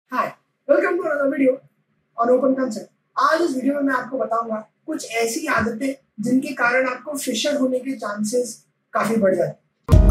Hi, welcome to another video on Openconsult। आज इस video में मैं आपको बताऊंगा कुछ ऐसी आदतें जिनके कारण आपको फिशर होने के चांसेस काफी बढ़ जाते हैं।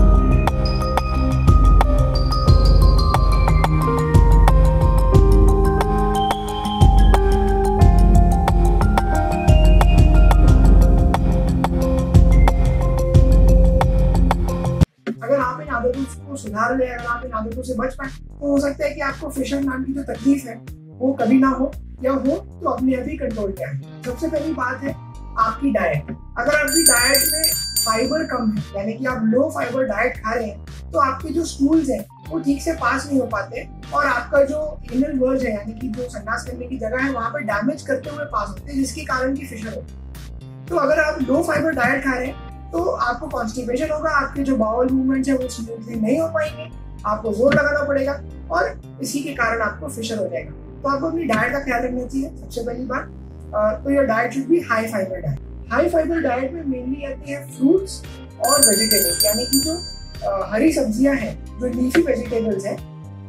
अगर आप इन आदतों को सुधार ले, अगर आप इन आदतों से बच पाए तो हो सकता है कि आपको फिशर नाम की जो तकलीफ है वो कभी ना हो, या हो तो अपने आप ही कंट्रोल पे आए। सबसे पहली बात है आपकी डाइट। अगर आपकी डाइट में फाइबर कम है, यानी कि आप लो फाइबर डाइट खा रहे हैं, तो आपके जो स्टूल्स हैं वो ठीक से पास नहीं हो पाते और आपका जो एनल वर्ज है, यानी कि जो संडास करने की जगह है, वहां पर डैमेज करते हुए पास होते हैं, जिसके कारण की फिशर होती है। तो अगर आप लो फाइबर डाइट खा रहे हैं तो आपको कॉन्स्टिपेशन होगा, आपके जो बाउल मूवमेंट्स है वो स्मूथली नहीं हो पाएंगे, आपको जोर लगाना पड़ेगा और इसी के कारण आपको फिशर हो जाएगा। तो आपको अपनी डाइट का ख्याल रखना चाहिए। सबसे पहली बात, तो your diet should be high fibre diet. High fibre diet में मेनली आते हैं फ्रूट्स और वेजिटेबल्स, यानी कि जो हरी सब्जियां हैं, जो लीफी वेजिटेबल्स हैं,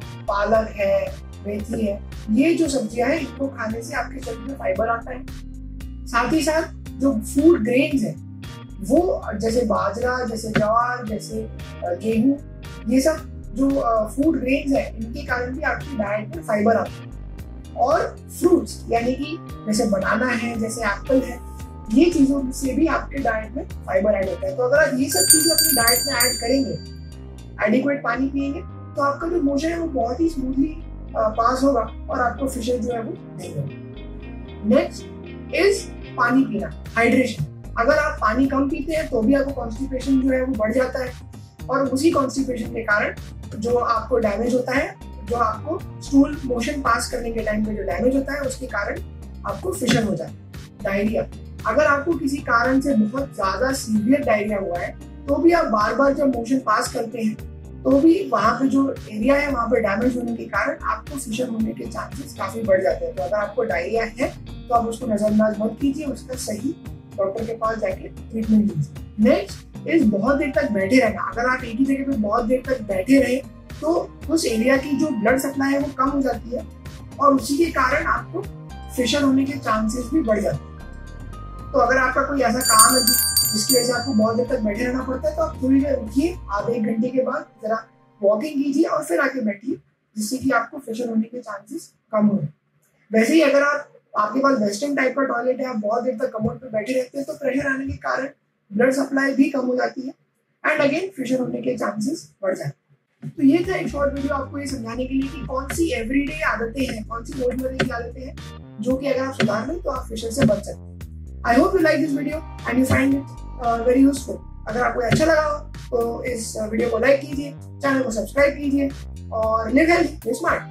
पालक है, मेथी है, ये जो सब्जियां हैं इनको खाने से आपके शरीर में फाइबर आता है। साथ ही साथ जो फूड ग्रेन्स है वो जैसे बाजरा, जैसे ज्वार, जैसे गेहूं, ये सब जो फूड ग्रेन्स है इनके कारण भी आपकी डाइट में फाइबर आता है। और फ्रूट्स यानी कि जैसे बनाना है, जैसे एप्पल है, ये चीजों से भी आपके डाइट में फाइबर ऐड होता है। तो अगर आप ये सब चीजें अपनी डाइट में ऐड करेंगे, एडिक्वेट पानी पिएंगे, तो आपका जो मोशन है वो बहुत ही स्मूथली पास होगा और आपको फिशर जो है वो नहीं होगा। नेक्स्ट इज पानी पीना, हाइड्रेशन। अगर आप पानी कम पीते हैं तो भी आपको कॉन्स्टिपेशन जो है वो बढ़ जाता है और उसी कॉन्स्टिपेशन के कारण जो आपको डैमेज होता है, जो आपको स्टूल मोशन पास करने के टाइम पे जो डैमेज होता है, उसके कारण आपको फिशर हो जाता है। डायरिया, अगर आपको किसी कारण से बहुत ज्यादा सीवियर डायरिया हुआ है तो भी आप बार बार जब मोशन पास करते हैं तो भी वहां पे जो एरिया है वहां पे डैमेज होने के कारण आपको फिशर होने के चांसेस काफी बढ़ जाते हैं। तो अगर आपको डायरिया है तो आप उसको नजरअंदाज मत कीजिए, उसका सही डॉक्टर के पास जाके ट्रीटमेंट लीजिए। नेक्स्ट इज बहुत देर तक बैठे रहना। अगर आप एक ही जगह पे बहुत देर तक बैठे रहे तो उस एरिया की जो ब्लड सप्लाई है वो कम हो जाती है और उसी के कारण आपको फिशर होने के चांसेस भी बढ़ जाते हैं। तो अगर आपका कोई ऐसा काम है जिसकी वजह से आपको बहुत देर तक बैठे रहना पड़ता है, तो आप थोड़ी देर उठिए, आधे एक घंटे के बाद जरा वॉकिंग कीजिए और फिर आके बैठिए, जिससे कि आपको फिशर होने के चांसेस कम हो। वैसे ही अगर आपके पास वेस्टर्न टाइप का टॉयलेट है, आप बहुत देर तक कमोड पे बैठे रहते हैं, तो प्रेशर आने के कारण ब्लड सप्लाई भी कम हो जाती है एंड अगेन फिशर होने के चांसेस बढ़ जाते हैं। तो ये था एक शॉर्ट वीडियो आपको ये समझाने के लिए कि कौन सी एवरीडे आदतें हैं, कौन सी रोजमर्रा की आदतें हैं जो कि अगर आप सुधार लें तो आप फिशर से बच सकते हैं। I hope you like this video and you find it very useful. अगर आपको अच्छा लगा हो तो इस वीडियो को लाइक कीजिए, चैनल को सब्सक्राइब कीजिए और लिव हेल्थी, लिव स्मार्ट।